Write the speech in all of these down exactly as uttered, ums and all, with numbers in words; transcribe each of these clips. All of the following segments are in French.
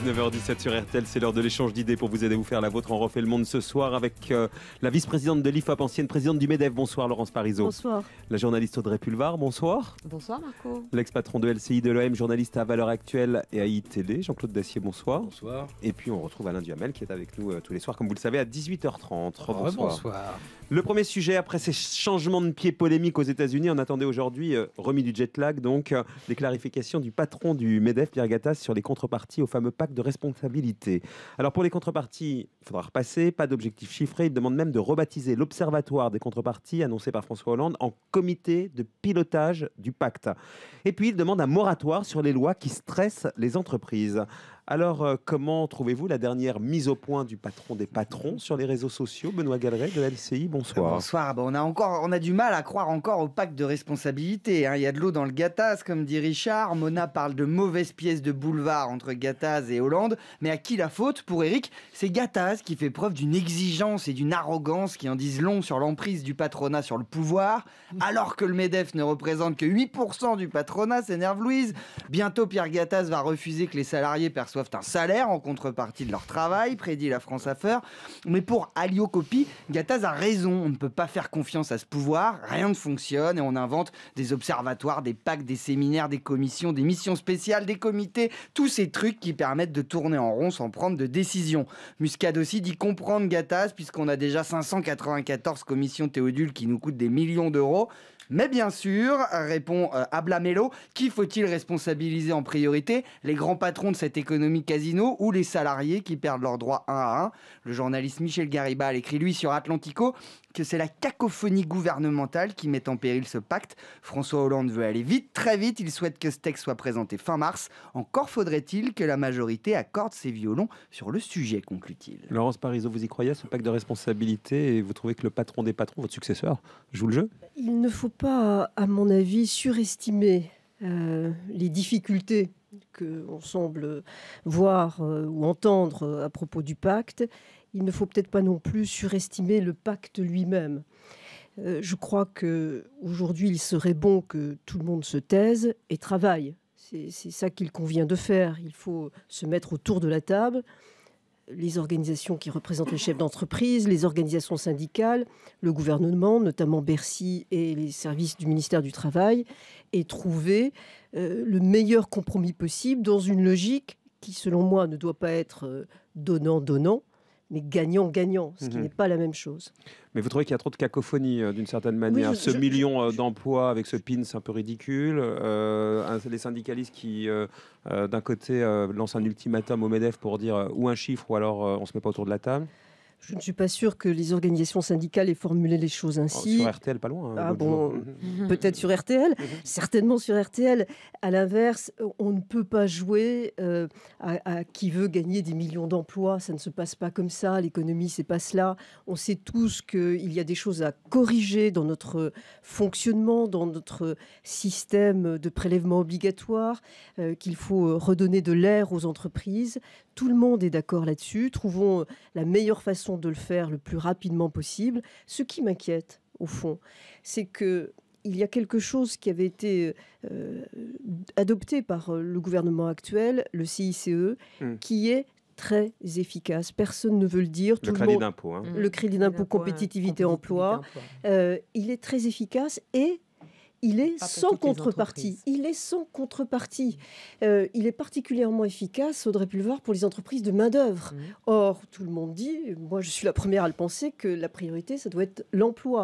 dix-neuf heures dix-sept sur R T L, c'est l'heure de l'échange d'idées pour vous aider à vous faire la vôtre. On refait le monde ce soir avec euh, la vice-présidente de l'I F O P, ancienne présidente du MEDEF. Bonsoir Laurence Parisot. Bonsoir. La journaliste Audrey Pulvar, bonsoir. Bonsoir Marco. L'ex-patron de L C I de l'O M, journaliste à Valeurs Actuelles et à I Télé, Jean-Claude Dacier, bonsoir. Bonsoir. Et puis on retrouve Alain Duhamel qui est avec nous euh, tous les soirs, comme vous le savez, à dix-huit heures trente. Oh, bonsoir. bonsoir. Le premier sujet, après ces changements de pied polémiques aux États-Unis, on attendait aujourd'hui, euh, remis du jet lag, donc euh, des clarifications du patron du MEDEF, Pierre Gattaz, sur les contreparties au fameux pacte de responsabilité. Alors pour les contreparties, il faudra repasser, pas d'objectif chiffré. Il demande même de rebaptiser l'Observatoire des contreparties, annoncé par François Hollande, en comité de pilotage du pacte. Et puis il demande un moratoire sur les lois qui stressent les entreprises. Alors, euh, comment trouvez-vous la dernière mise au point du patron des patrons sur les réseaux sociaux? Benoît Galeret de L C I, bonsoir. Bonsoir. Bon, on, a encore, on a du mal à croire encore au pacte de responsabilité. Hein. Il y a de l'eau dans le Gattaz, comme dit Richard. Mona parle de mauvaises pièces de boulevard entre Gattaz et Hollande. Mais à qui la faute? Pour Éric, c'est Gattaz qui fait preuve d'une exigence et d'une arrogance qui en disent long sur l'emprise du patronat sur le pouvoir. Alors que le MEDEF ne représente que huit pour cent du patronat, s'énerve Louise. Bientôt, Pierre Gattaz va refuser que les salariés perçoivent un salaire en contrepartie de leur travail, prédit la France Affaires. Mais pour Aliocopie, Gattaz a raison. On ne peut pas faire confiance à ce pouvoir. Rien ne fonctionne et on invente des observatoires, des pactes, des séminaires, des commissions, des missions spéciales, des comités. Tous ces trucs qui permettent de tourner en rond sans prendre de décision. Muscade aussi dit comprendre Gattaz puisqu'on a déjà cinq cent quatre-vingt-quatorze commissions Théodule qui nous coûtent des millions d'euros. Mais bien sûr, répond euh, Ablamello, qui faut-il responsabiliser en priorité? Les grands patrons de cette économie casino ou les salariés qui perdent leurs droits un à un? Le journaliste Michel Garibal écrit lui sur Atlantico que c'est la cacophonie gouvernementale qui met en péril ce pacte. François Hollande veut aller vite, très vite. Il souhaite que ce texte soit présenté fin mars. Encore faudrait-il que la majorité accorde ses violons sur le sujet, conclut-il. Laurence Parisot, vous y croyez à ce pacte de responsabilité et vous trouvez que le patron des patrons, votre successeur, joue le jeu? Il ne faut pas, à mon avis, surestimer euh, les difficultés qu'on semble voir euh, ou entendre euh, à propos du pacte. Il ne faut peut-être pas non plus surestimer le pacte lui-même. Euh, je crois qu'aujourd'hui, il serait bon que tout le monde se taise et travaille. C'est, c'est ça qu'il convient de faire. Il faut se mettre autour de la table. Les organisations qui représentent les chefs d'entreprise, les organisations syndicales, le gouvernement, notamment Bercy et les services du ministère du Travail, et trouver euh, le meilleur compromis possible dans une logique qui, selon moi, ne doit pas être euh, donnant-donnant, mais gagnant-gagnant, ce qui mmh. n'est pas la même chose. Mais vous trouvez qu'il y a trop de cacophonie euh, d'une certaine manière? Oui, je, Ce je, million je, je, d'emplois avec ce pin, c'est un peu ridicule. Euh, les syndicalistes qui, euh, euh, d'un côté, euh, lancent un ultimatum au MEDEF pour dire euh, ou un chiffre ou alors euh, on ne se met pas autour de la table. Je ne suis pas sûre que les organisations syndicales aient formulé les choses ainsi. Oh, sur R T L, pas loin. Hein, ah bon, peut-être sur R T L, certainement sur R T L. À l'inverse, on ne peut pas jouer euh, à, à qui veut gagner des millions d'emplois. Ça ne se passe pas comme ça. L'économie, c'est pas cela. On sait tous qu'il y a des choses à corriger dans notre fonctionnement, dans notre système de prélèvement obligatoire, euh, qu'il faut redonner de l'air aux entreprises. Tout le monde est d'accord là-dessus. Trouvons la meilleure façon de le faire le plus rapidement possible. Ce qui m'inquiète, au fond, c'est que il y a quelque chose qui avait été euh, adopté par le gouvernement actuel, le C I C E, mmh. qui est très efficace. Personne ne veut le dire. Le crédit d'impôt. Hein. Le crédit d'impôt compétitivité emploi. Euh, il est très efficace et il est sans contrepartie. Il est sans contrepartie. Euh, il est particulièrement efficace, Audrey Pulvar, pour les entreprises de main-d'œuvre. Mmh. Or, tout le monde dit, moi je suis la première à le penser, que la priorité, ça doit être l'emploi.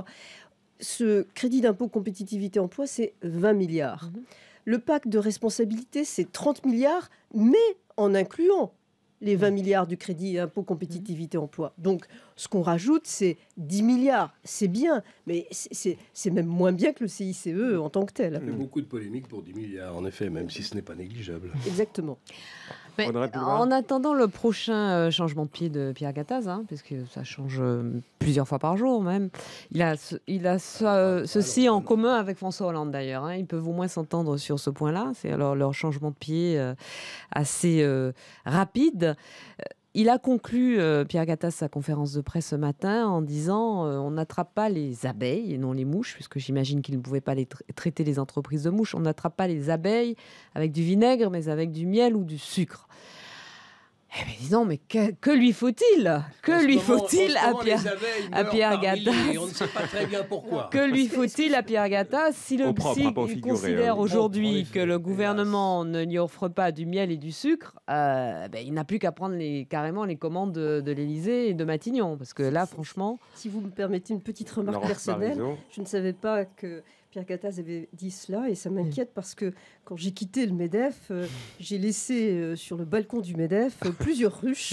Ce crédit d'impôt compétitivité emploi, c'est vingt milliards. Mmh. Le pacte de responsabilité, c'est trente milliards, mais en incluant les vingt milliards du crédit impôt compétitivité emploi. Donc, ce qu'on rajoute, c'est dix milliards. C'est bien, mais c'est, c'est, c'est même moins bien que le C I C E en tant que tel. Il y a beaucoup de polémiques pour dix milliards, en effet, même si ce n'est pas négligeable. Exactement. Mais en attendant le prochain changement de pied de Pierre Gattaz, hein, puisque ça change plusieurs fois par jour même, il a, ce, il a ce, ceci en commun avec François Hollande d'ailleurs. Hein, ils peuvent au moins s'entendre sur ce point-là. C'est alors leur changement de pied euh, assez euh, rapide. Il a conclu, euh, Pierre Gattaz, sa conférence de presse ce matin en disant euh, on n'attrape pas les abeilles et non les mouches, puisque j'imagine qu'il ne pouvait pas les tra- traiter les entreprises de mouches. On n'attrape pas les abeilles avec du vinaigre, mais avec du miel ou du sucre. mais disons, mais que, que lui faut-il? Que lui faut-il à Pierre, à Pierre Gattaz? On ne sait pas très bien pourquoi. Que lui faut-il à Pierre Gattaz si le propre, psy hein, pas au figuré, considère hein. aujourd'hui Propre, que le hélas. gouvernement ne lui offre pas du miel et du sucre, euh, ben, il n'a plus qu'à prendre les, carrément les commandes de, de l'Élysée et de Matignon. Parce que là, franchement... Si vous me permettez une petite remarque Laurence personnelle, Parisot. je ne savais pas que Pierre Gattaz avait dit cela et ça m'inquiète parce que quand j'ai quitté le MEDEF, euh, j'ai laissé euh, sur le balcon du MEDEF euh, plusieurs ruches.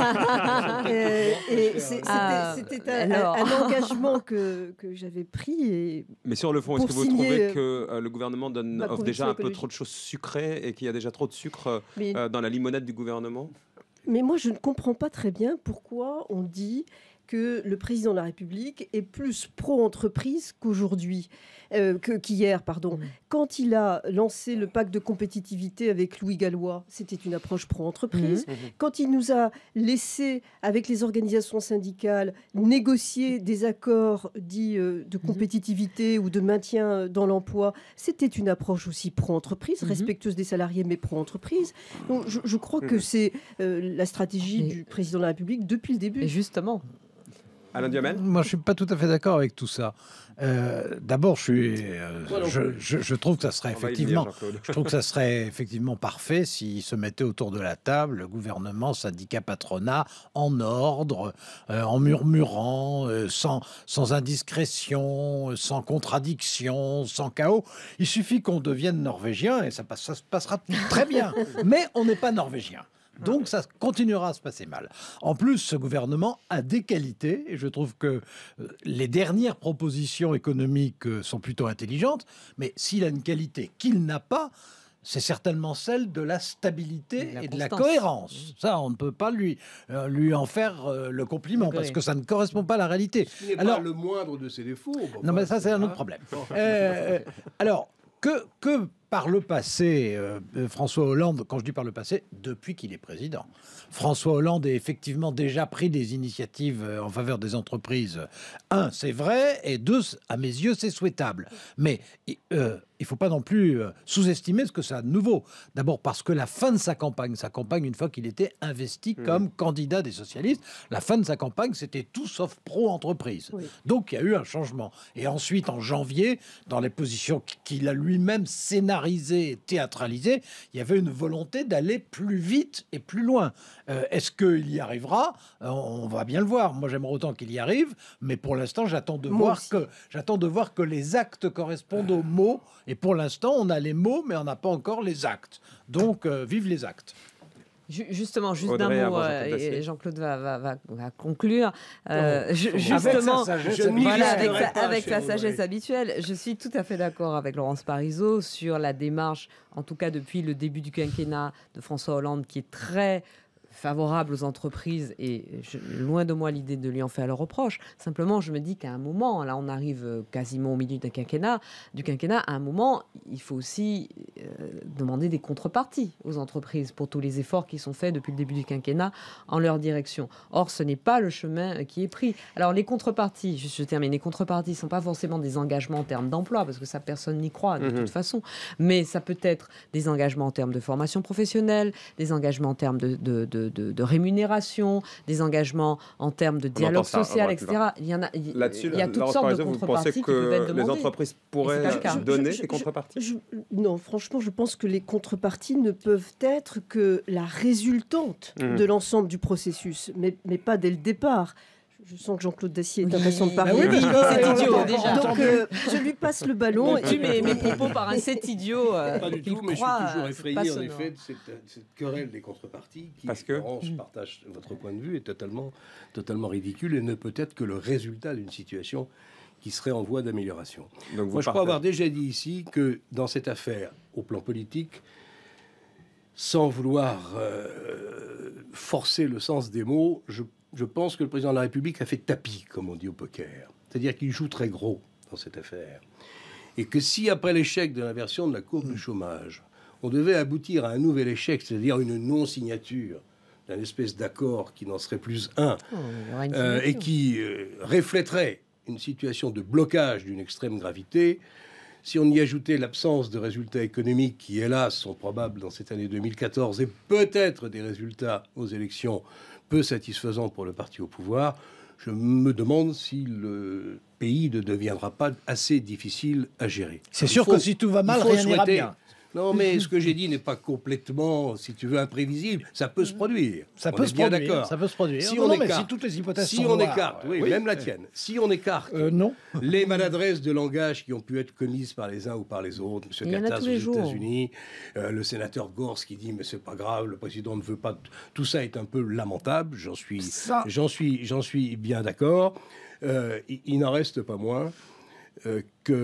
et et c'est- c'était Ah, c'était un, alors. un- un engagement que, que j'avais pris. Et Mais sur le fond, est-ce Pour que vous signer, trouvez euh, que euh, le gouvernement donne, ma offre conviction déjà un peu écologique. trop de choses sucrées et qu'il y a déjà trop de sucre euh, mais, euh, dans la limonade du gouvernement? mais moi, je ne comprends pas très bien pourquoi on dit que le président de la République est plus pro-entreprise qu'aujourd'hui, euh, que- qu'hier, pardon. Quand il a lancé le pacte de compétitivité avec Louis Gallois, c'était une approche pro-entreprise. Mhm. Quand il nous a laissé, avec les organisations syndicales, négocier des accords dits euh, de compétitivité ou de maintien dans l'emploi, c'était une approche aussi pro-entreprise, Mhm. respectueuse des salariés, mais pro-entreprise. Donc je, je crois que Mhm. c'est euh, la stratégie Et- du président de la République depuis le début. Et justement, Alain Duhamel? Moi, je suis pas tout à fait d'accord avec tout ça. Euh, D'abord, je, suis, euh, Moi non je, plus. je- je trouve que ça serait On va y effectivement, venir, Jean-Claude. je trouve que ça serait effectivement parfait s'ils se mettaient autour de la table, le gouvernement, syndicat, patronat, en ordre, euh, en murmurant, euh, sans, sans indiscrétion, euh, sans contradiction, sans chaos. Il suffit qu'on devienne norvégien et ça, passe, ça se passera très bien. Mais on n'est pas norvégien. Donc ça continuera à se passer mal. En plus, ce gouvernement a des qualités, et je trouve que euh, les dernières propositions économiques euh, sont plutôt intelligentes, mais s'il a une qualité qu'il n'a pas, c'est certainement celle de la stabilité Et de la et de la constance. cohérence. Ça, on ne peut pas lui, euh, lui en faire euh, le compliment, Degré. parce que ça ne correspond pas à la réalité. Ce qui n'est Alors- pas le moindre de ses défauts. Bon, Non, mais enfin, ça, c'est un pas- autre problème. Euh, alors, que, que par le passé, euh, euh, François Hollande, quand je dis par le passé, depuis qu'il est président, François Hollande a effectivement déjà pris des initiatives euh, en faveur des entreprises. Un, c'est vrai, et deux, à mes yeux, c'est souhaitable. Mais euh, il ne faut pas non plus euh, sous-estimer ce que ça a de nouveau. D'abord parce que la fin de sa campagne, sa campagne, une fois qu'il était investi comme candidat des socialistes, la fin de sa campagne, c'était tout sauf pro-entreprise. Oui. Donc il y a eu un changement. Et ensuite, en janvier, dans les positions qu'il a lui-même scénarisées et théâtralisées, il y avait une volonté d'aller plus vite et plus loin. Euh, Est-ce qu'il y arrivera? Euh, On va bien le voir. Moi, j'aimerais autant qu'il y arrive, mais pour l'instant, j'attends de Moi voir aussi. que j'attends de voir que les actes correspondent aux mots. Et pour l'instant, on a les mots, mais on n'a pas encore les actes. Donc, euh, vive les actes. ju- justement, juste Audrey, d'un mot, avant euh, Jean-Claude Dacier. et Jean-Claude va, va, va, va conclure. Euh, ju- Avec justement, sa sagesse je n'y voilà, risquerai avec sa, pas, avec cher sa sagesse Audrey. habituelle, je suis tout à fait d'accord avec Laurence Parisot sur la démarche, en tout cas depuis le début du quinquennat de François Hollande, qui est très favorable aux entreprises, et je- loin de moi l'idée de lui en faire le reproche. Simplement, je me dis qu'à un moment, là on arrive euh, quasiment au milieu d'un quinquennat, du quinquennat, à un moment, il faut aussi euh, demander des contreparties aux entreprises pour tous les efforts qui sont faits depuis le début du quinquennat en leur direction. Or, ce n'est pas le chemin euh, qui est pris. Alors, les contreparties, je, je termine, les contreparties ne sont pas forcément des engagements en termes d'emploi, parce que ça, personne n'y croit de Mhm. toute façon, mais ça peut être des engagements en termes de formation professionnelle, des engagements en termes de, de, de, de- de rémunération, des engagements en termes de dialogue entend ça, social, Laurence et cetera. Il y en a, il, Là-dessus, il y a toutes Laurence sortes de Parisot, vous contreparties pensez qui peuvent être que les demandées. entreprises Et pourraient c'est pas le cas. donner Je- je- ces contreparties? Je- non, franchement, je pense que les contreparties ne peuvent être que la résultante Mhm. de l'ensemble du processus, mais, mais pas dès le départ. Je sens que Jean-Claude Dacier est Oui. impatient de Bah parler. oui, oui, c'est idiot, déjà. Donc, euh, je lui passe le ballon. Tu et- mets mes propos par un c'est idiot. euh, Pas du qu'il tout, mais je suis croit, toujours euh, effrayé pas en sonore. effet de cette, de cette querelle des contreparties qui, Parce que Laurence, je partage votre point de vue, est totalement, totalement ridicule et ne peut être que le résultat d'une situation qui serait en voie d'amélioration. Donc vous Moi, je crois partagez- avoir déjà dit ici que dans cette affaire, au plan politique, sans vouloir euh, forcer le sens des mots, je, je pense que le président de la République a fait tapis, comme on dit au poker. C'est-à-dire qu'il joue très gros dans cette affaire. Et que si, après l'échec de l'inversion de la courbe du chômage, on devait aboutir à un nouvel échec, c'est-à-dire une non-signature d'un espèce d'accord qui n'en serait plus un, Oh, il y aura une euh, et signature. qui euh, reflèterait une situation de blocage d'une extrême gravité, Si on y ajoutait l'absence de résultats économiques qui, hélas, sont probables dans cette année deux mille quatorze et peut-être des résultats aux élections peu satisfaisants pour le parti au pouvoir, je me demande si le pays ne deviendra pas assez difficile à gérer. C'est sûr faut, que si tout va mal, rien n'ira bien. Non, mais ce que j'ai dit n'est pas complètement, si tu veux, imprévisible. Ça peut se produire. Ça on peut est se bien produire. d'accord. Ça peut se produire. Si non, on non, écarte, mais si toutes les hypothèses si sont on noires, écarte, oui, oui, même la tienne. Si on écarte euh, non. les maladresses de langage qui ont pu être commises par les uns ou par les autres, M. Gattaz aux États-Unis, euh, le sénateur Gorse qui dit mais c'est pas grave, le président ne veut pas. Tout ça est un peu lamentable. J'en suis, j'en suis, j'en suis bien d'accord. Euh, il, il n'en reste pas moins. Euh, qu'il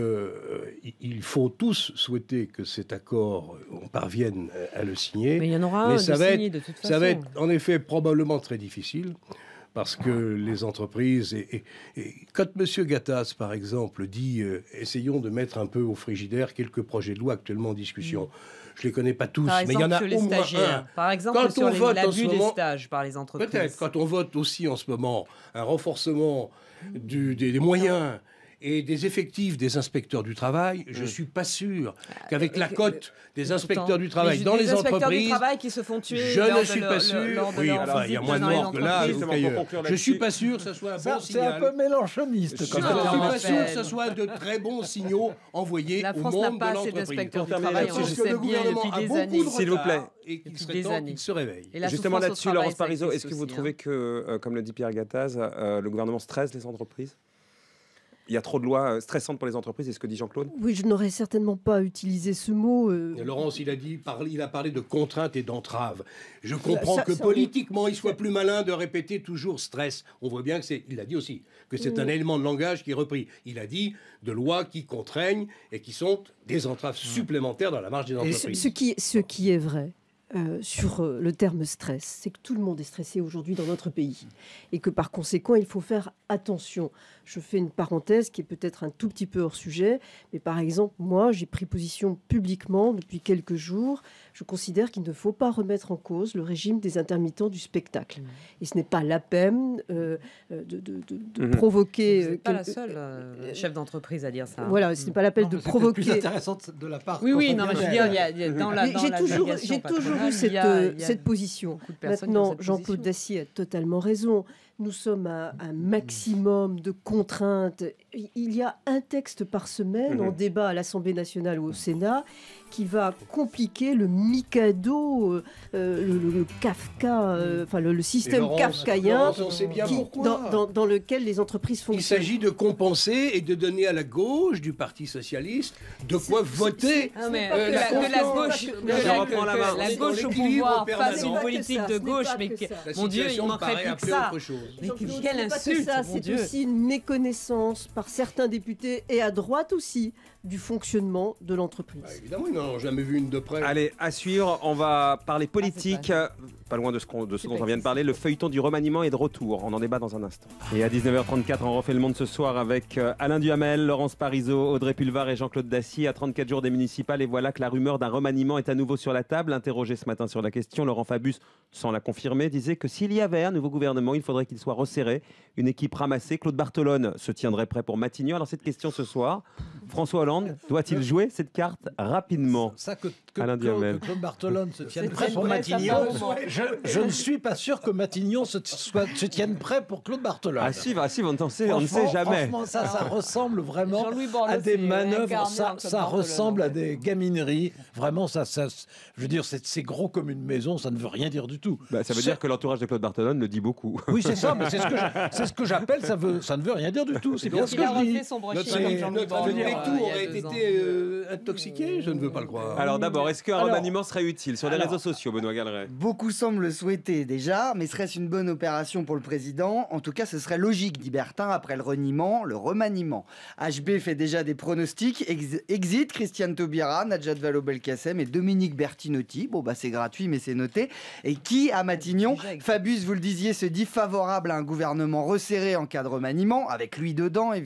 euh, faut tous souhaiter que cet accord, on parvienne à le signer. Mais il y en aura Mais un ça de va signé, être, de toute façon. Ça va être en effet probablement très difficile parce que les entreprises... Et, et, et quand M. Gattaz, par exemple, dit euh, essayons de mettre un peu au frigidaire quelques projets de loi actuellement en discussion. Mmh. Je ne les connais pas tous, par mais il y en a les au moins un. Par exemple, quand sur on les, vote l'abus en ce des moment, stages par les entreprises. Peut-être, quand on vote aussi en ce moment un renforcement du, des, des moyens et des effectifs des inspecteurs du travail, je ne suis pas sûr qu'avec la cote des inspecteurs du travail les, dans les, les entreprises... inspecteurs du travail qui se font tuer je ne suis pas le, sûr... Le, oui, enfin, il y a moins de morts que là ou qu'ailleurs. Je ne suis pas sûr que ce soit un bon c'est signal. C'est un peu mélanchoniste. Je ne suis pas sûr que ce soit de très bons signaux envoyés la au France monde n'a pas de assez l'entreprise. d'inspecteurs du travail, on le Parce que le sait bien gouvernement depuis a des beaucoup années. de S'il vous plaît. retard et qu'il serait temps qu'il se réveille. Justement là-dessus, Laurence Parisot, est-ce que vous trouvez que, euh, comme le dit Pierre Gattaz, euh, le gouvernement stresse les entreprises ? Il y a trop de lois stressantes pour les entreprises, c'est ce que dit Jean-Claude ? Oui, je n'aurais certainement pas utilisé ce mot. Euh... Laurence, il a, dit, parlé, il a parlé de contraintes et d'entraves. Je comprends ça, que ça, politiquement, oui. il soit plus malin de répéter toujours stress. On voit bien que c'est, il l'a dit aussi, que c'est un élément de langage qui est repris. Il a dit de lois qui contraignent et qui sont des entraves supplémentaires dans la marge des entreprises. Ce, ce, qui, ce qui est vrai, Euh, sur euh, le terme stress, c'est que tout le monde est stressé aujourd'hui dans notre pays et que par conséquent, il faut faire attention. Je fais une parenthèse qui est peut-être un tout petit peu hors sujet, mais par exemple, moi, j'ai pris position publiquement depuis quelques jours. Je considère qu'il ne faut pas remettre en cause le régime des intermittents du spectacle. Et ce n'est pas la peine euh, de, de, de, de mmh. provoquer... Vous n'êtes pas quelque... la seule euh, chef d'entreprise à dire ça. Voilà, ce n'est pas la peine non, de provoquer... C'est plus intéressant de la part... Oui, oui, non, mais je veux dire, il y a, il y a dans la, dans j'ai la toujours, j'ai toujours eu cette, il y a, il y a cette position. Maintenant, Jean-Claude Dacier a totalement raison. Nous sommes à un maximum de contraintes. Il y a un texte par semaine mmh. en débat à l'Assemblée nationale ou au Sénat qui va compliquer le Mikado, euh, le, le, le Kafka, euh, enfin le, le système Laurence, kafkaïen Laurence, on sait bien qui, pourquoi. Dans, dans, dans lequel les entreprises fonctionnent. Il s'agit de compenser et de donner à la gauche du Parti socialiste de quoi c'est, voter. C'est, c'est euh, la, que la gauche, que la, que la gauche au pouvoir fasse une politique de gauche, mais que, mon Dieu, il manquerait plus que ça. Mais quelle insulte, mon Dieu. C'est aussi une méconnaissance par certains députés et à droite aussi du fonctionnement de l'entreprise. Bah, évidemment, ils n'ont jamais vu une de près. Allez, à suivre, on va parler politique, ah, pas, pas loin de ce, qu'on, de ce dont on vient de parler. Le feuilleton du remaniement est de retour. On en débat dans un instant. Et à dix-neuf heures trente-quatre, on refait le monde ce soir avec Alain Duhamel, Laurence Parisot, Audrey Pulvar et Jean-Claude Dacier. À trente-quatre jours des municipales, et voilà que la rumeur d'un remaniement est à nouveau sur la table. Interrogé ce matin sur la question, Laurent Fabius, sans la confirmer, disait que s'il y avait un nouveau gouvernement, il faudrait qu'il soit resserré, une équipe ramassée. Claude Barthelone se tiendrait prêt pour Matignon. Alors cette question ce soir, François Hollande doit-il jouer cette carte rapidement? Ça que, que, Alain Claude, que Claude Barthelone se tienne prêt pour Matignon, je, je ne suis pas sûr que Matignon se, soit, se tienne prêt pour Claude Barthelone. Ah si, bah, si on, sait, on ne sait jamais. Franchement, ça, ça ressemble vraiment à des manœuvres, ça, ça ressemble à des gamineries. Vraiment, ça, ça, je veux dire, c'est, c'est gros comme une maison, ça ne veut rien dire du tout. Bah, ça veut c'est... dire que l'entourage de Claude Barthelone le dit beaucoup. Oui, c'est ça, mais c'est ce que, c'est ce que j'appelle, ça, veut, ça ne veut rien dire du tout. C'est bien ce que je dis. Notre Pétou aurait été euh, intoxiqué, je ne veux pas le croire. Alors d'abord, est-ce qu'un remaniement serait utile sur les alors, réseaux sociaux, Benoît Galleret? Beaucoup semblent le souhaiter déjà, mais serait-ce une bonne opération pour le président? En tout cas, ce serait logique, dit Bertin, après le reniement, le remaniement. H B fait déjà des pronostics. Ex- exit Christiane Taubira, Najat Vallaud-Belkacem et Dominique Bertinotti. Bon, bah c'est gratuit, mais c'est noté. Et qui, à Matignon, Fabius, vous le disiez, se dit favorable à un gouvernement resserré en cas de remaniement, avec lui dedans, évidemment.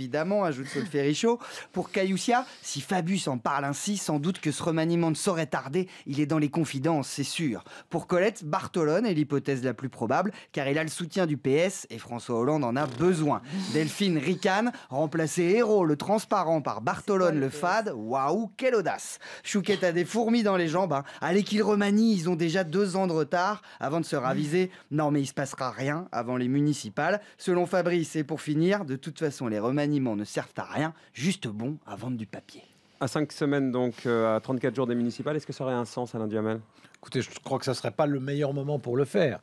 évidemment, ajoute Solférichaud. Pour Caïussia, si Fabius en parle ainsi, sans doute que ce remaniement ne saurait tarder. Il est dans les confidences, c'est sûr. Pour Colette, Bartolone est l'hypothèse la plus probable, car il a le soutien du P S et François Hollande en a besoin. Delphine ricane, remplacer Hérault le transparent par Bartolone le fade, waouh, quelle audace. Chouquette a des fourmis dans les jambes, hein. Allez qu'ils remanient, ils ont déjà deux ans de retard avant de se raviser. Non mais il se passera rien avant les municipales. Selon Fabrice, et pour finir, de toute façon les remaniements ne servent à rien, juste bon à vendre du papier. À cinq semaines, donc euh, à trente-quatre jours des municipales, est-ce que ça aurait un sens, Alain Duhamel ? Écoutez, je crois que ça ne serait pas le meilleur moment pour le faire.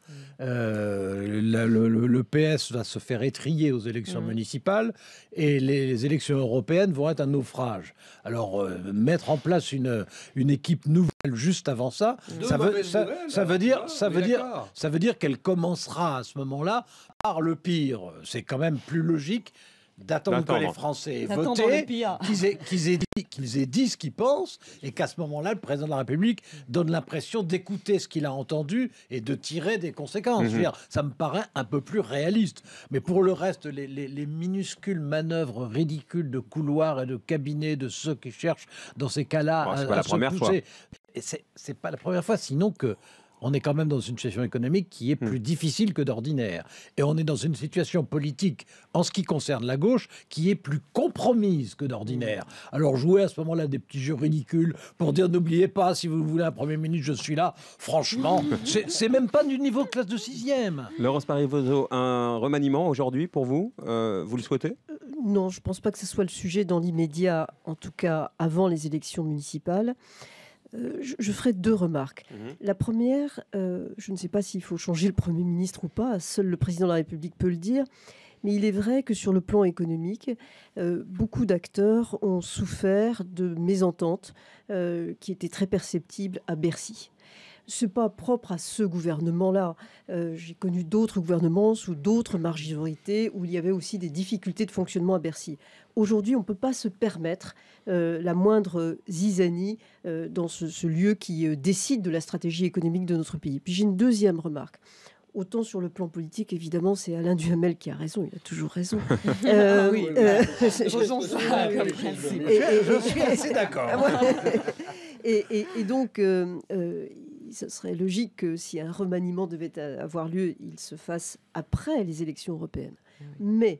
Euh, la, le, le P S va se faire étrier aux élections mmh. municipales et les, les élections européennes vont être un naufrage. Alors, euh, mettre en place une, une équipe nouvelle juste avant ça, ça veut, ça, nouvelles, ça veut dire, ça veut dire, ça veut dire qu'elle commencera à ce moment-là par le pire. C'est quand même plus logique d'attendre que les Français aient voté, qu'ils aient, qu'ils aient, dit, qu'ils aient dit ce qu'ils pensent, et qu'à ce moment-là, le président de la République donne l'impression d'écouter ce qu'il a entendu et de tirer des conséquences. Mmh. Je veux dire, ça me paraît un peu plus réaliste. Mais pour le reste, les, les, les minuscules manœuvres ridicules de couloirs et de cabinets de ceux qui cherchent, dans ces cas-là, bon, c'est à, pas à la se première pousser. fois. Et c'est, c'est pas la première fois, sinon que on est quand même dans une situation économique qui est plus mmh. difficile que d'ordinaire. Et on est dans une situation politique, en ce qui concerne la gauche, qui est plus compromise que d'ordinaire. Mmh. Alors jouer à ce moment-là des petits jeux ridicules pour dire n'oubliez pas, si vous voulez un Premier ministre, je suis là. Franchement, c'est, c'est même pas du niveau classe de sixième. Laurence Parrivoso, un remaniement aujourd'hui pour vous, euh, vous le souhaitez ? euh, Non, je ne pense pas que ce soit le sujet dans l'immédiat, en tout cas avant les élections municipales. Euh, je, je ferai deux remarques. Mmh. La première, euh, je ne sais pas s'il faut changer le Premier ministre ou pas, seul le Président de la République peut le dire, mais il est vrai que sur le plan économique, euh, beaucoup d'acteurs ont souffert de mésententes euh, qui étaient très perceptibles à Bercy. Ce n'est pas propre à ce gouvernement-là. Euh, j'ai connu d'autres gouvernements sous d'autres majorités où il y avait aussi des difficultés de fonctionnement à Bercy. Aujourd'hui, on ne peut pas se permettre euh, la moindre zizanie euh, dans ce, ce lieu qui euh, décide de la stratégie économique de notre pays. Puis j'ai une deuxième remarque. Autant sur le plan politique, évidemment, c'est Alain Duhamel qui a raison, il a toujours raison. euh, oui, euh, je, je, je suis assez d'accord. et, et, et donc, euh, euh, ce serait logique que si un remaniement devait avoir lieu, il se fasse après les élections européennes. Oui. Mais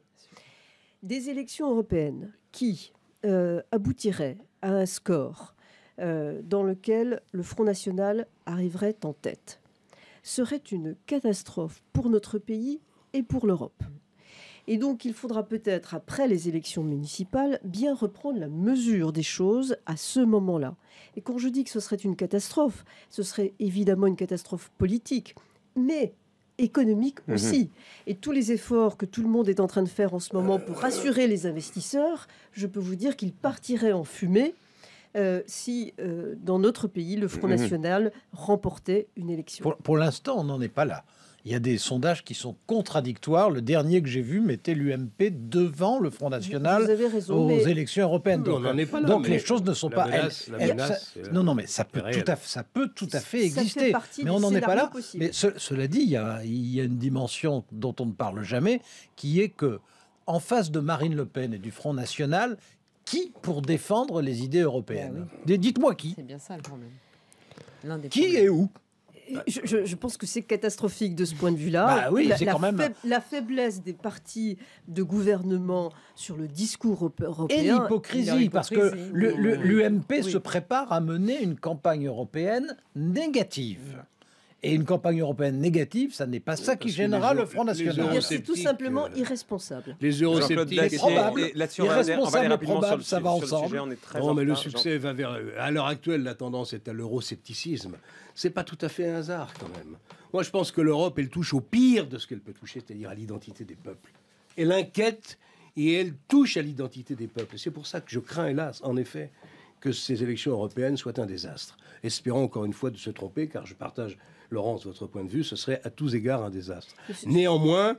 des élections européennes qui euh, aboutiraient à un score euh, dans lequel le Front National arriverait en tête serait une catastrophe pour notre pays et pour l'Europe. Et donc, il faudra peut-être, après les élections municipales, bien reprendre la mesure des choses à ce moment-là. Et quand je dis que ce serait une catastrophe, ce serait évidemment une catastrophe politique, mais économique aussi. Mmh. Et tous les efforts que tout le monde est en train de faire en ce moment pour rassurer les investisseurs, je peux vous dire qu'ils partiraient en fumée Euh, si euh, dans notre pays, le Front National mmh. remportait une élection. Pour, pour l'instant, on n'en est pas là. Il y a des sondages qui sont contradictoires. Le dernier que j'ai vu mettait l'U M P devant le Front National raison, aux mais... élections européennes. Donc, on pas là, donc les choses ne sont pas... Menace, elles, elles, menace, ça, non, non, mais ça peut, tout à, ça peut tout à fait exister. Fait mais on n'en est pas là. Possible. Mais ce, cela dit, il y, a, il y a une dimension dont on ne parle jamais, qui est que en face de Marine Le Pen et du Front National, qui pour défendre les idées européennes? Ah oui. Dites-moi qui. C'est bien ça le problème. L'un des qui problèmes. et où? Je, je, je pense que c'est catastrophique de ce point de vue-là. Bah oui, la, c'est la, quand même... faib- la faiblesse des partis de gouvernement sur le discours européen... Et l'hypocrisie, parce que le, le, l'U M P oui. se prépare à mener une campagne européenne négative. Et une campagne européenne négative, ça n'est pas ça qui gênera le Front National. C'est tout simplement euh, irresponsable. Les eurosceptiques, c'est probable. Irresponsable et probable, ça va ensemble. Non, mais le succès va vers... À l'heure actuelle, la tendance est à l'euroscepticisme. C'est pas tout à fait un hasard, quand même. Moi, je pense que l'Europe, elle touche au pire de ce qu'elle peut toucher, c'est-à-dire à l'identité des peuples. Elle inquiète et elle touche à l'identité des peuples. C'est pour ça que je crains, hélas, en effet, que ces élections européennes soient un désastre. Espérons encore une fois de se tromper, car je partage, Laurence, votre point de vue, ce serait à tous égards un désastre. Néanmoins,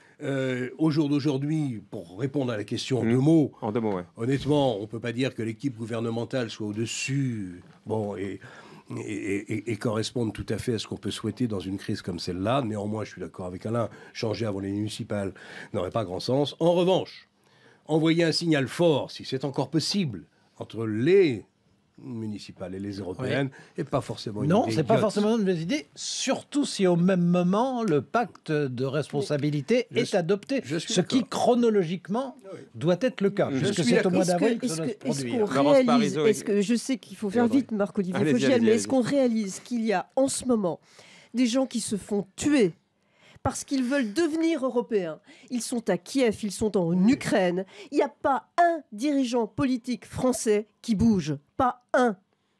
euh, au jour d'aujourd'hui, pour répondre à la question en mmh. deux mots, en deux mots ouais. honnêtement, on ne peut pas dire que l'équipe gouvernementale soit au-dessus bon, et, et, et, et corresponde tout à fait à ce qu'on peut souhaiter dans une crise comme celle-là. Néanmoins, je suis d'accord avec Alain, changer avant les municipales n'aurait pas grand sens. En revanche, envoyer un signal fort, si c'est encore possible, entre les municipales et les européennes, oui. et pas forcément une non, idée c'est pas idiote. forcément une mauvaise idée, surtout si au même moment le pacte de responsabilité je est suis, adopté, je suis ce qui chronologiquement oui. doit être le cas, je puisque suis c'est au mois d'avril que, que ça doit se produire. Est-ce qu'on réalise, est-ce que je sais qu'il faut faire vite, Marc-Olivier Fogiel, mais est-ce qu'on réalise qu'il y a en ce moment des gens qui se font tuer parce qu'ils veulent devenir européens? Ils sont à Kiev, ils sont en Ukraine. Il n'y a pas un dirigeant politique français qui bouge. Pas un.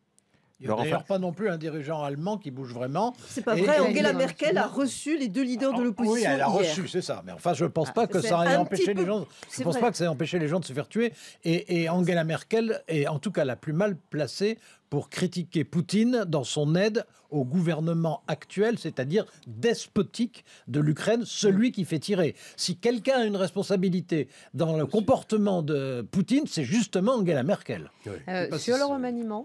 Il n'y a d'ailleurs pas non plus un dirigeant allemand qui bouge vraiment. C'est pas vrai. Et Angela Merkel a reçu les deux leaders de l'opposition. Oui, elle a hier. reçu, c'est ça. Mais enfin, je ne pense pas que ça ait empêché les gens. Je pense pas que ça ait empêché les gens de se faire tuer. Et, et Angela Merkel est en tout cas la plus mal placée pour critiquer Poutine dans son aide au gouvernement actuel, c'est-à-dire despotique de l'Ukraine, celui qui fait tirer. Si quelqu'un a une responsabilité dans le comportement de Poutine, c'est justement Angela Merkel. Oui. Euh, sur le remaniement,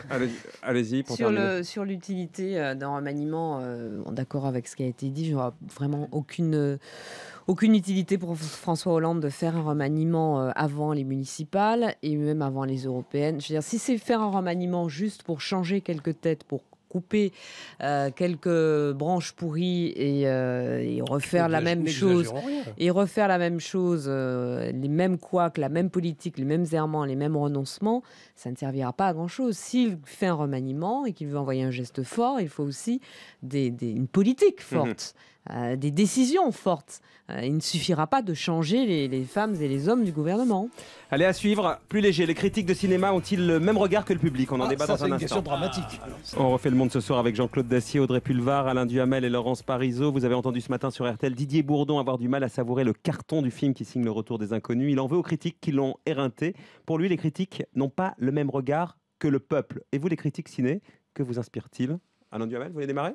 allez-y. Sur, le, sur l'utilité euh, d'un remaniement, euh, d'accord avec ce qui a été dit, je n'aurai vraiment aucune... Euh, Aucune utilité pour François Hollande de faire un remaniement euh, avant les municipales et même avant les européennes. Je veux dire, si c'est faire un remaniement juste pour changer quelques têtes, pour couper euh, quelques branches pourries et, euh, et refaire la même chose, et refaire la même chose, euh, les mêmes couacs, la même politique, les mêmes errements, les mêmes renoncements, ça ne servira pas à grand-chose. S'il fait un remaniement et qu'il veut envoyer un geste fort, il faut aussi des, des, une politique forte. Mmh. Euh, des décisions fortes. Euh, il ne suffira pas de changer les, les femmes et les hommes du gouvernement. Allez, à suivre, plus léger. Les critiques de cinéma ont-ils le même regard que le public? On en ah, débat ça, dans un une instant. Question dramatique. Ah, on refait le monde ce soir avec Jean-Claude Dacier, Audrey Pulvar, Alain Duhamel et Laurence Parisot. Vous avez entendu ce matin sur R T L Didier Bourdon avoir du mal à savourer le carton du film qui signe le retour des inconnus. Il en veut aux critiques qui l'ont éreinté. Pour lui, les critiques n'ont pas le même regard que le peuple. Et vous, les critiques ciné, que vous inspire-t-il? Alain Duhamel, vous voulez démarrer?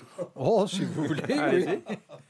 Oh, si vous voulez. Allez-y.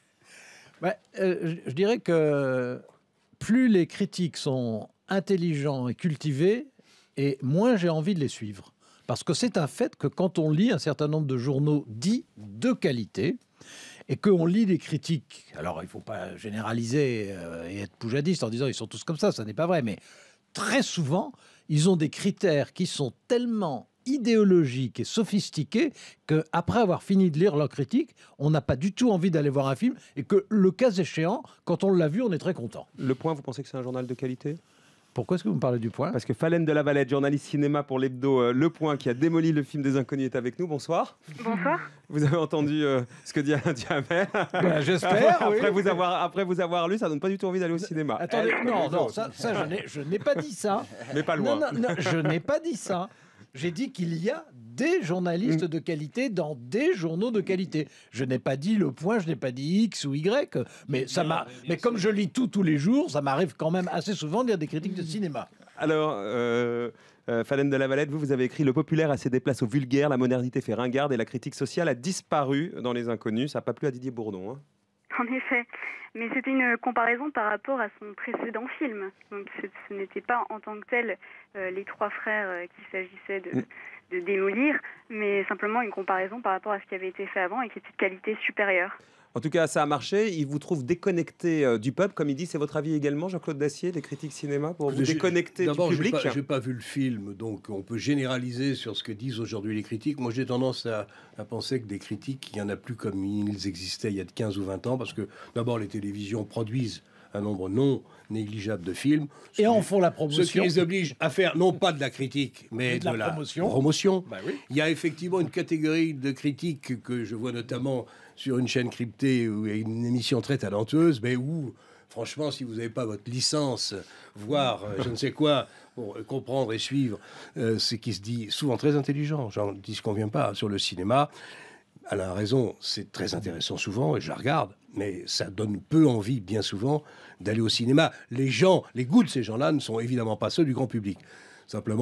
Bah, euh, je dirais que plus les critiques sont intelligents et cultivés, et moins j'ai envie de les suivre. Parce que c'est un fait que quand on lit un certain nombre de journaux dits de qualité, et qu'on lit des critiques, alors il ne faut pas généraliser euh, et être poujadiste en disant ils sont tous comme ça, ça n'est pas vrai, mais très souvent, ils ont des critères qui sont tellement idéologique et sophistiqué qu'après avoir fini de lire leur critique, on n'a pas du tout envie d'aller voir un film et que le cas échéant, quand on l'a vu, on est très content. Le Point, vous pensez que c'est un journal de qualité? Pourquoi est-ce que vous me parlez du Point? Parce que Falène de la Valette, journaliste cinéma pour l'hebdo euh, Le Point, qui a démoli le film des Inconnus, est avec nous. Bonsoir. Bonsoir. Vous avez entendu euh, ce que dit Alain Duhamel? Ben, j'espère, après, oui. vous avoir, après vous avoir lu, ça donne pas du tout envie d'aller au cinéma. Attendez, Elle, non, non, ça, ça je, n'ai, je n'ai pas dit ça. Mais pas loin. Non, non, non, je n'ai pas dit ça. J'ai dit qu'il y a des journalistes de qualité dans des journaux de qualité. Je n'ai pas dit Le Point, je n'ai pas dit X ou Y, mais, ça m'a, mais comme je lis tout tous les jours, ça m'arrive quand même assez souvent de lire des critiques de cinéma. Alors, euh, euh, Falène de la Valette, vous, vous avez écrit « Le populaire a cédé place au vulgaire, la modernité fait ringarde et la critique sociale a disparu dans Les Inconnus ». Ça n'a pas plu à Didier Bourdon, hein. En effet, mais c'était une comparaison par rapport à son précédent film. Donc ce n'était pas en tant que tel euh, les trois frères euh, qu'il s'agissait de, de démolir, mais simplement une comparaison par rapport à ce qui avait été fait avant et qui était de qualité supérieure. En tout cas, ça a marché. Il vous trouve déconnecté euh, du peuple, comme il dit. C'est votre avis également, Jean-Claude Dacier, les critiques cinéma, pour vous déconnecter du public? D'abord, je n'ai pas vu le film, donc on peut généraliser sur ce que disent aujourd'hui les critiques. Moi, j'ai tendance à, à penser que des critiques, il n'y en a plus comme ils existaient il y a quinze ou vingt ans, parce que d'abord, les télévisions produisent un nombre non négligeable de films. Et en font la promotion. Ce qui les oblige à faire, non pas de la critique, mais de, de la, la promotion. promotion. Bah oui. Il y a effectivement une catégorie de critiques que je vois notamment sur une chaîne cryptée où il y a une émission très talentueuse, mais où, franchement, si vous n'avez pas votre licence, voire euh, je ne sais quoi, pour comprendre et suivre euh, ce qui se dit, souvent très intelligent, j'en dis ce qu'on vient pas, sur le cinéma, elle a raison, c'est très intéressant souvent, et je la regarde, mais ça donne peu envie, bien souvent, d'aller au cinéma. Les gens, les goûts de ces gens-là ne sont évidemment pas ceux du grand public. Simplement,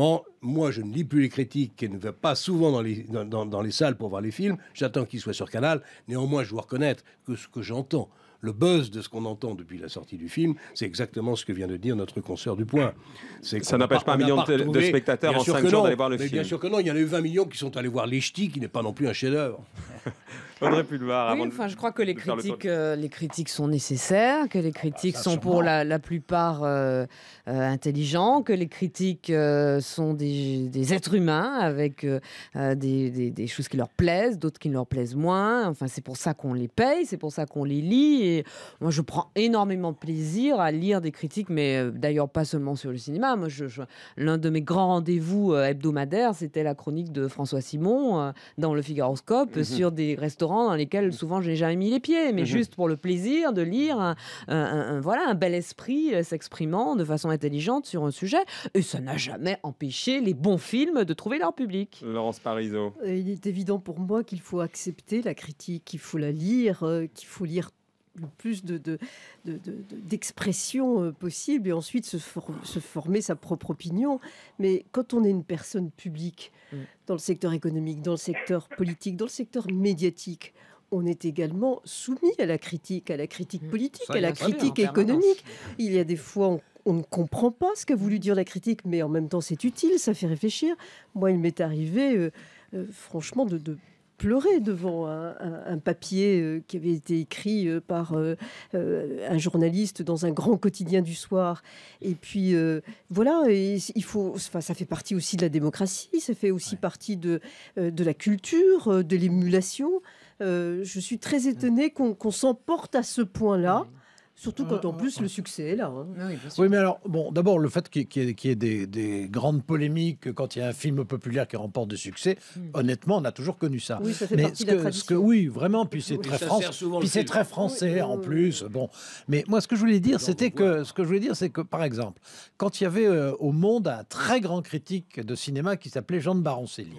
moi, je ne lis plus les critiques et ne vais pas souvent dans les, dans, dans, dans les salles pour voir les films. J'attends qu'ils soient sur Canal. Néanmoins, je dois reconnaître que ce que j'entends, le buzz de ce qu'on entend depuis la sortie du film, c'est exactement ce que vient de dire notre consoeur du Point. Ça n'empêche pas un million de, de spectateurs en cinq jours d'aller voir le mais film. Bien sûr que non, il y en a eu vingt millions qui sont allés voir Les Ch'tis, qui n'est pas non plus un chef-d'œuvre. Audrey Pulvar. Oui, enfin, je crois que les critiques, euh, les critiques sont nécessaires, que les critiques ah, sont pour la, la plupart euh, euh, intelligents, que les critiques euh, sont des, des êtres humains avec euh, des, des, des choses qui leur plaisent, d'autres qui ne leur plaisent moins. Enfin, c'est pour ça qu'on les paye, c'est pour ça qu'on les lit. Et moi, je prends énormément de plaisir à lire des critiques, mais euh, d'ailleurs pas seulement sur le cinéma. Moi, je, je, l'un de mes grands rendez-vous euh, hebdomadaires, c'était la chronique de François Simon euh, dans le Figaroscope mm-hmm. sur des restaurants dans lesquels souvent je n'ai jamais mis les pieds, mais mmh. juste pour le plaisir de lire un, un, un, voilà, un bel esprit euh, s'exprimant de façon intelligente sur un sujet. Et ça n'a jamais empêché les bons films de trouver leur public. Laurence Parisot. Il est évident pour moi qu'il faut accepter la critique, qu'il faut la lire, euh, qu'il faut lire le plus de, de, de, de, d'expression euh, possible et ensuite se, for- se former sa propre opinion. Mais quand on est une personne publique mmh. dans le secteur économique, dans le secteur politique, dans le secteur médiatique, on est également soumis à la critique, à la critique politique, à la critique économique. Il y a des fois, on, on ne comprend pas ce qu'a voulu dire la critique, mais en même temps, c'est utile, ça fait réfléchir. Moi, il m'est arrivé, euh, euh, franchement, de... de pleurer devant un, un, un papier euh, qui avait été écrit euh, par euh, euh, un journaliste dans un grand quotidien du soir. Et puis, euh, voilà, et il faut, enfin, ça fait partie aussi de la démocratie, ça fait aussi ouais. partie de, euh, de la culture, euh, de l'émulation. Euh, je suis très étonnée qu'on, qu'on s'emporte à ce point-là. Ouais. Surtout quand en plus le succès est là. Hein. Oui, oui, mais alors, bon, d'abord, le fait qu'il y ait, qu'il y ait des, des grandes polémiques quand il y a un film populaire qui remporte du succès, mmh. honnêtement, on a toujours connu ça. Oui, ça fait mais partie ce de la que, tradition. Ce que, oui, vraiment, puis c'est, oui, très, France, puis c'est très français oui, en plus. Oui. Bon. Mais moi, ce que je voulais dire, c'était que, ce que je voulais dire, c'est que, par exemple, quand il y avait euh, au Monde un très grand critique de cinéma qui s'appelait Jean de Baroncelli,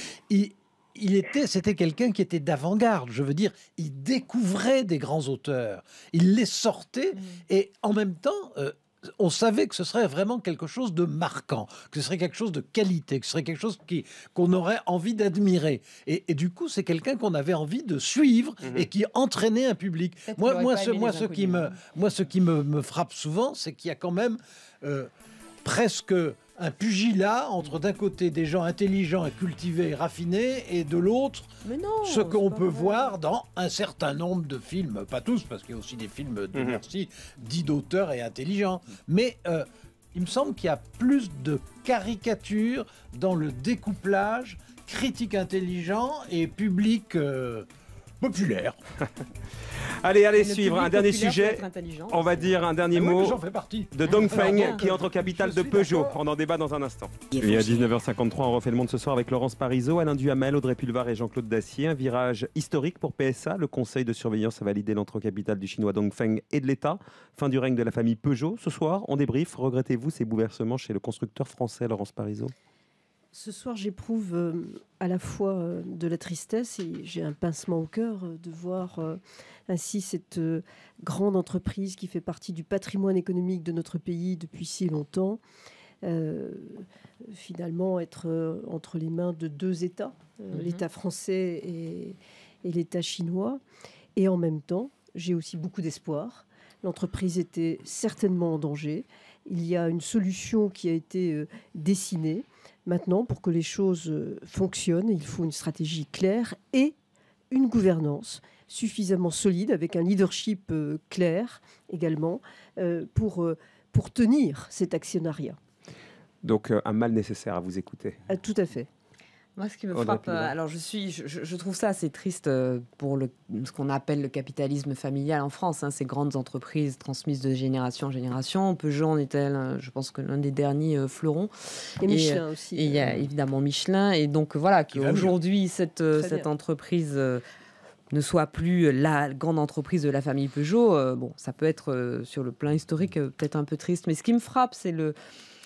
il Il était, c'était quelqu'un qui était d'avant-garde. Je veux dire, il découvrait des grands auteurs, il les sortait, mmh. et en même temps, euh, on savait que ce serait vraiment quelque chose de marquant, que ce serait quelque chose de qualité, que ce serait quelque chose qui, qu'on aurait envie d'admirer. Et, et du coup, c'est quelqu'un qu'on avait envie de suivre mmh. et qui entraînait un public. Peut-être moi, moi, ce, moi, ce qui me, moi, ce qui me, me frappe souvent, c'est qu'il y a quand même euh, presque un pugilat entre d'un côté des gens intelligents et cultivés et raffinés et de l'autre non, ce qu'on peut vrai. voir dans un certain nombre de films, pas tous parce qu'il y a aussi des films de mmh. merci dits d'auteurs et intelligents, mais euh, il me semble qu'il y a plus de caricatures dans le découplage critique intelligent et public euh, populaire. Allez, allez suivre un dernier sujet. On va dire un dernier mot oui, de Dongfeng qui entre au capital de Peugeot. On en débat dans un instant. Et à dix-neuf heures cinquante-trois, on refait le monde ce soir avec Laurence Parisot, Alain Duhamel, Audrey Pulvar et Jean-Claude Dacier. Un virage historique pour P S A. Le conseil de surveillance a validé l'entrée au capital du chinois Dongfeng et de l'État. Fin du règne de la famille Peugeot. Ce soir, on débrief. Regrettez-vous ces bouleversements chez le constructeur français, Laurence Parisot? Ce soir, j'éprouve euh, à la fois euh, de la tristesse et j'ai un pincement au cœur euh, de voir euh, ainsi cette euh, grande entreprise qui fait partie du patrimoine économique de notre pays depuis si longtemps, euh, finalement être euh, entre les mains de deux États, euh, mm-hmm. l'État français et, et l'État chinois. Et en même temps, j'ai aussi beaucoup d'espoir. L'entreprise était certainement en danger. Il y a une solution qui a été euh, dessinée. Maintenant, pour que les choses fonctionnent, il faut une stratégie claire et une gouvernance suffisamment solide, avec un leadership euh, clair également, euh, pour, euh, pour tenir cet actionnariat. Donc euh, un mal nécessaire à vous écouter. Ah, tout à fait. Moi, ce qui me frappe, euh, alors je suis, je, je trouve ça assez triste euh, pour le, ce qu'on appelle le capitalisme familial en France, hein, ces grandes entreprises transmises de génération en génération. Peugeot en est, elle, je pense que l'un des derniers euh, fleurons. Et, et Michelin euh, aussi. Et il y a évidemment Michelin. Et donc voilà, qu'aujourd'hui, cette, euh, cette entreprise euh, ne soit plus la grande entreprise de la famille Peugeot. Euh, bon, ça peut être, euh, sur le plan historique, euh, peut-être un peu triste. Mais ce qui me frappe, c'est le...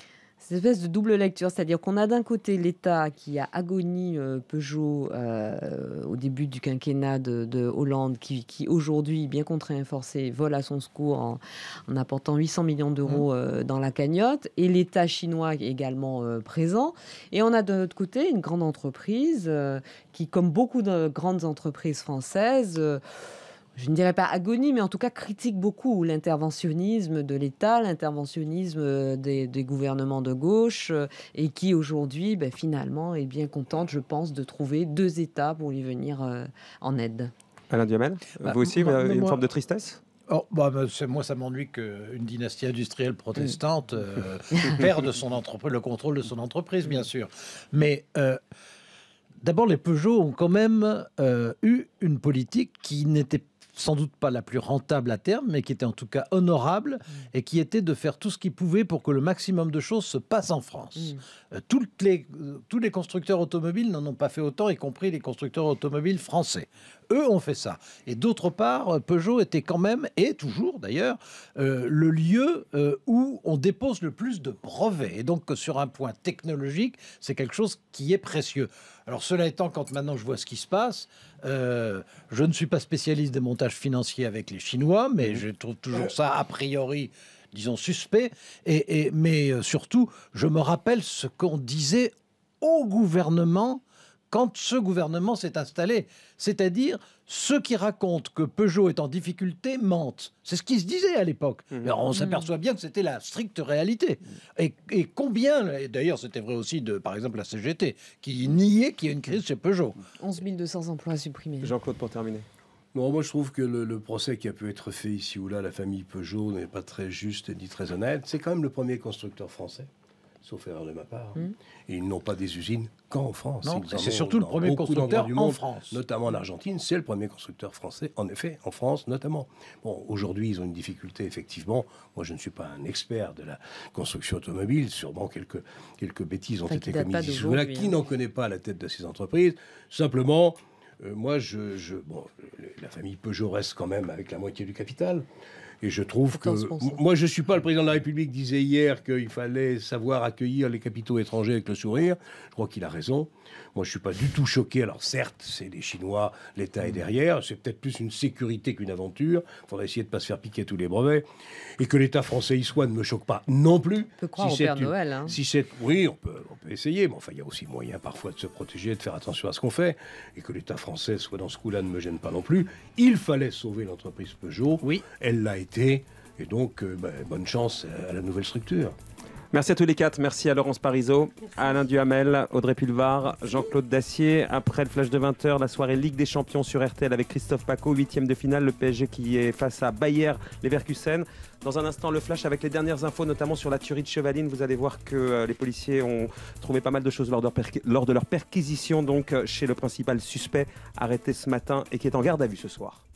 cette espèce de double lecture, c'est-à-dire qu'on a d'un côté l'État qui a agonie euh, Peugeot euh, au début du quinquennat de, de Hollande, qui, qui aujourd'hui, bien contraint et forcé, vole à son secours en, en apportant huit cents millions d'euros euh, dans la cagnotte, et l'État chinois également euh, présent. Et on a de l'autre côté une grande entreprise euh, qui, comme beaucoup de grandes entreprises françaises, euh, je ne dirais pas agonie, mais en tout cas critique beaucoup l'interventionnisme de l'État, l'interventionnisme des, des gouvernements de gauche, euh, et qui aujourd'hui, ben, finalement, est bien contente, je pense, de trouver deux États pour lui venir euh, en aide. Alain Duhamel, bah, vous aussi, moi, vous avez une moi, forme de tristesse? Oh, bah, bah, moi, ça m'ennuie qu'une dynastie industrielle protestante euh, perde son entreprise, le contrôle de son entreprise, bien sûr. Mais euh, d'abord, les Peugeot ont quand même euh, eu une politique qui n'était sans doute pas la plus rentable à terme, mais qui était en tout cas honorable et qui était de faire tout ce qu'ils pouvaient pour que le maximum de choses se passent en France. Mmh. Euh, toutes les, euh, tous les constructeurs automobiles n'en ont pas fait autant, y compris les constructeurs automobiles français. Eux ont fait ça. Et d'autre part, Peugeot était quand même, et toujours d'ailleurs, euh, le lieu euh, où on dépose le plus de brevets. Et donc, sur un point technologique, c'est quelque chose qui est précieux. Alors, cela étant, quand maintenant je vois ce qui se passe, euh, je ne suis pas spécialiste des montages financiers avec les Chinois, mais je trouve toujours ça a priori, disons, suspect. Et, et, mais surtout, je me rappelle ce qu'on disait au gouvernement quand ce gouvernement s'est installé. C'est-à-dire, ceux qui racontent que Peugeot est en difficulté mentent. C'est ce qui se disait à l'époque. Mmh. Alors, on s'aperçoit bien que c'était la stricte réalité. Et, et combien, et d'ailleurs c'était vrai aussi de, par exemple, la C G T, qui niait qu'il y ait une crise chez Peugeot. onze mille deux cents emplois supprimés. Jean-Claude, pour terminer. Non, moi je trouve que le, le procès qui a pu être fait ici ou là, la famille Peugeot, n'est pas très juste ni très honnête. C'est quand même le premier constructeur français, sauf erreur de ma part. Mmh. Et ils n'ont pas des usines qu'en France. C'est surtout le premier constructeur en France. Notamment en Argentine, c'est le premier constructeur français, en effet, en France notamment. Bon, aujourd'hui, ils ont une difficulté, effectivement. Moi, je ne suis pas un expert de la construction automobile. Sûrement quelques, quelques bêtises ont enfin, été commises ici. Voilà, qui n'en connaît pas la tête de ces entreprises? Simplement, euh, moi, je, je, bon, la famille Peugeot reste quand même avec la moitié du capital. Et je trouve que... Moi, je ne suis pas le président de la République qui disait hier qu'il fallait savoir accueillir les capitaux étrangers avec le sourire. Je crois qu'il a raison. Moi, je ne suis pas du tout choqué. Alors, certes, c'est les Chinois, l'État est derrière. C'est peut-être plus une sécurité qu'une aventure. Il faudrait essayer de ne pas se faire piquer tous les brevets. Et que l'État français y soit ne me choque pas non plus. On peut croire si au Père Noël. Hein. Si c'est... Oui, on peut, on peut essayer. Mais enfin, il y a aussi moyen parfois de se protéger, de faire attention à ce qu'on fait. Et que l'État français soit dans ce coup-là ne me gêne pas non plus. Il fallait sauver l'entreprise Peugeot. Oui. Elle l'a été. Et donc, euh, bah, bonne chance à la nouvelle structure. Merci à tous les quatre. Merci à Laurence Parisot, à Alain Duhamel, Audrey Pulvar, Jean-Claude Dacier. Après le flash de vingt heures, la soirée Ligue des Champions sur R T L avec Christophe Paco, huitième de finale, le P S G qui est face à Bayer Leverkusen. Dans un instant, le flash avec les dernières infos, notamment sur la tuerie de Chevaline. Vous allez voir que euh, les policiers ont trouvé pas mal de choses lors de, leur lors de leur perquisition donc, euh, chez le principal suspect arrêté ce matin et qui est en garde à vue ce soir.